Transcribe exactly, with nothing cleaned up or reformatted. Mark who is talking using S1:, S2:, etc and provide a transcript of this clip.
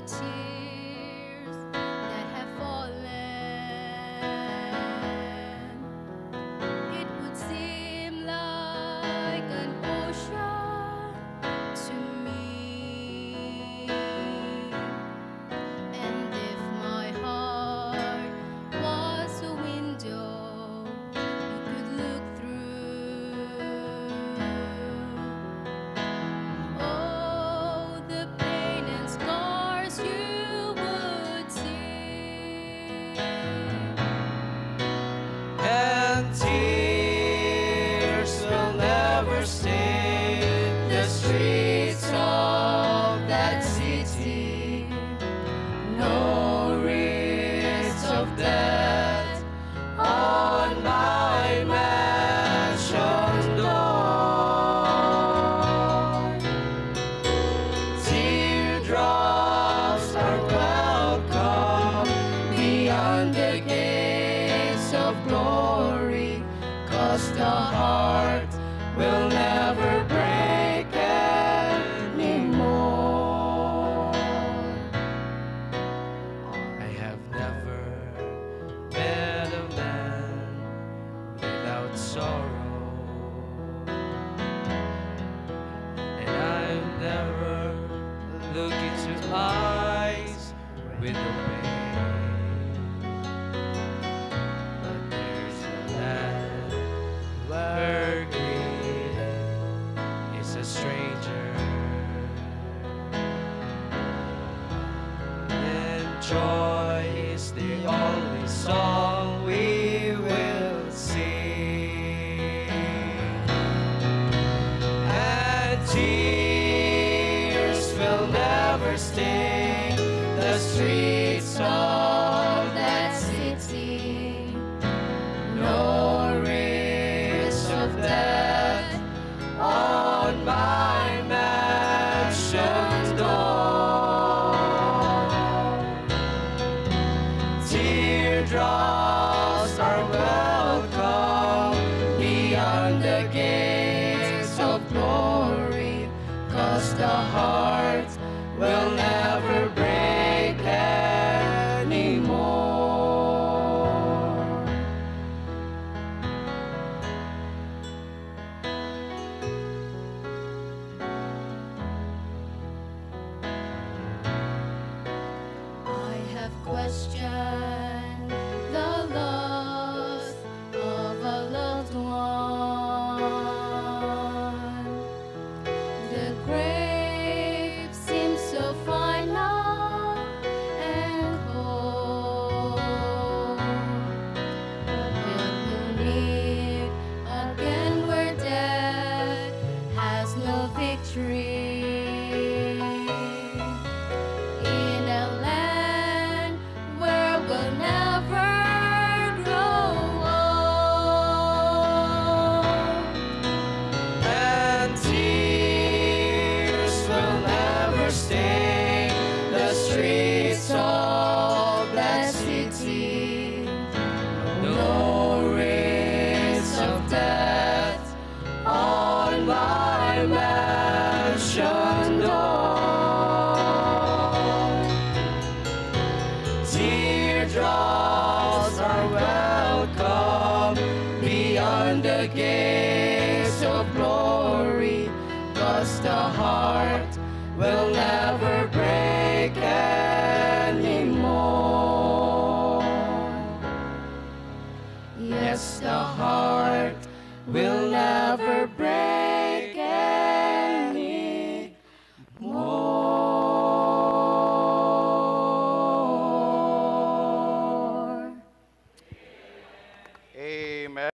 S1: tears that have fallen, it would seem like an ocean to me. And if my heart was a window you could look through, oh, the pain and scars you would see.
S2: And tears will never stain the streets of that city. No risks of death on my mansion door. Teardrops are welcome beyond the gates of glory, 'cause the heart will never break anymore. I have never met a man without sorrow, and I've never looked into eyes with no pain. But there's a land where grief is a stranger, and joy is the only song we will sing. And tears will never stain the streets of that city. No risk of death on my mansion door. Teardrops are welcome beyond the gates of glory, 'cause the heart will never break anymore.
S1: I have questioned the loss of a loved one. The grave seems so final and cold. Will you meet again where death has no victory? In a land where we'll never grow old.
S2: And tears will never stain the streets of that city. No risks of death on my mansion door. Teardrops are welcome beyond the gates of glory, 'cause the heart will never break anymore. Yes, the heart will never break